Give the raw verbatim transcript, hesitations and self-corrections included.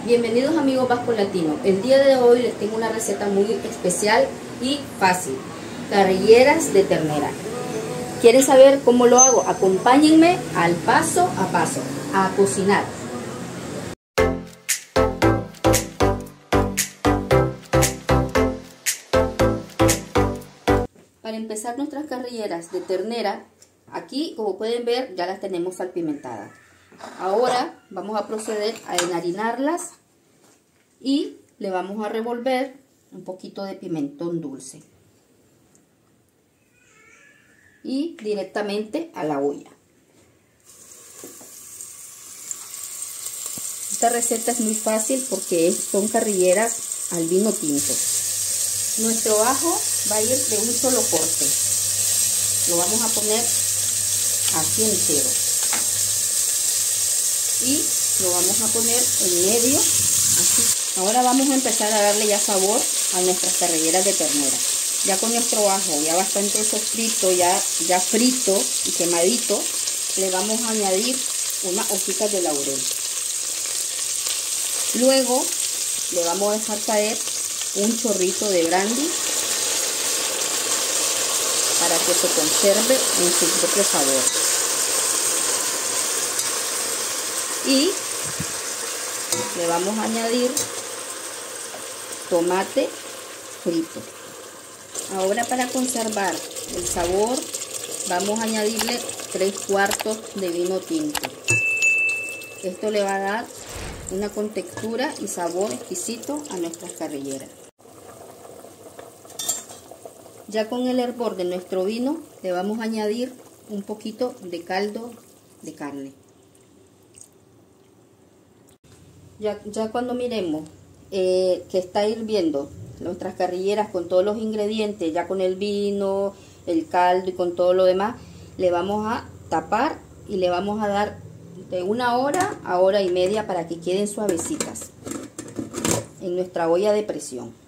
Bienvenidos amigos Vasco Latino. El día de hoy les tengo una receta muy especial y fácil. Carrilleras de ternera. ¿Quieren saber cómo lo hago? Acompáñenme al paso a paso a cocinar. Para empezar nuestras carrilleras de ternera, aquí como pueden ver ya las tenemos salpimentadas. Ahora vamos a proceder a enharinarlas y le vamos a revolver un poquito de pimentón dulce y directamente a la olla. Esta receta es muy fácil porque son carrilleras al vino tinto. Nuestro ajo va a ir de un solo corte, lo vamos a poner así entero y lo vamos a poner en medio así. Ahora vamos a empezar a darle ya sabor a nuestras carrilleras de ternera. Ya con nuestro ajo ya bastante sofrito, ya, ya frito y quemadito, le vamos a añadir unas hojitas de laurel. Luego le vamos a dejar caer un chorrito de brandy para que se conserve en su propio sabor. Y le vamos a añadir tomate frito. Ahora, para conservar el sabor, vamos a añadirle tres cuartos de vino tinto. Esto le va a dar una contextura y sabor exquisito a nuestras carrilleras. Ya con el hervor de nuestro vino le vamos a añadir un poquito de caldo de carne. Ya, ya cuando miremos eh, que está hirviendo nuestras carrilleras con todos los ingredientes, ya con el vino, el caldo y con todo lo demás, le vamos a tapar y le vamos a dar de una hora a hora y media para que queden suavecitas en nuestra olla de presión.